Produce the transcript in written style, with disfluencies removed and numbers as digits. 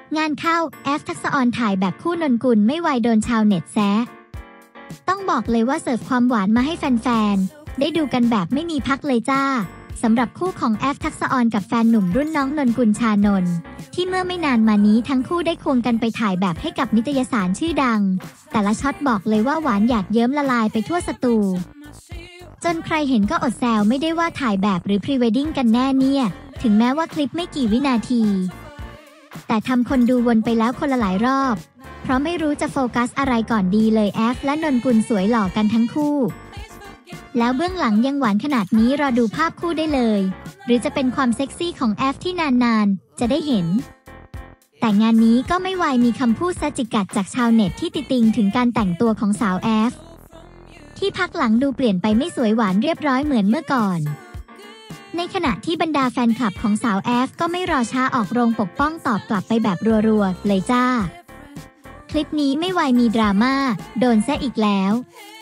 งานเข้าแอฟทักษะออนถ่ายแบบคู่นนกุลไม่ไหวโดนชาวเน็ตแซะต้องบอกเลยว่าเสิร์ฟความหวานมาให้แฟนๆได้ดูกันแบบไม่มีพักเลยจ้าสำหรับคู่ของแอฟทักษะออนกับแฟนหนุ่มรุ่นน้องนนกุลชานนท์ที่เมื่อไม่นานมานี้ทั้งคู่ได้ควงกันไปถ่ายแบบให้กับนิตยสารชื่อดังแต่ละช็อตบอกเลยว่าหวานหยาดเยิ้มละลายไปทั่วสตูจนใครเห็นก็อดแซวไม่ได้ว่าถ่ายแบบหรือพรีเวดดิ้งกันแน่เนี่ยถึงแม้ว่าคลิปไม่กี่วินาทีแต่ทำคนดูวนไปแล้วคนละหลายรอบเพราะไม่รู้จะโฟกัสอะไรก่อนดีเลยแอฟและนนกุลสวยหล่อกันทั้งคู่แล้วเบื้องหลังยังหวานขนาดนี้รอดูภาพคู่ได้เลยหรือจะเป็นความเซ็กซี่ของแอฟที่นานๆจะได้เห็นแต่งานนี้ก็ไม่ไวมีคำพูดแซะจิกกัดจากชาวเน็ตที่ติติงถึงการแต่งตัวของสาวแอฟที่พักหลังดูเปลี่ยนไปไม่สวยหวานเรียบร้อยเหมือนเมื่อก่อนในขณะที่บรรดาแฟนคลับของสาวแอฟก็ไม่รอช้าออกโรงปกป้องตอบกลับไปแบบรัวๆเลยจ้าคลิปนี้ไม่ไวมีดราม่าโดนแซะอีกแล้ว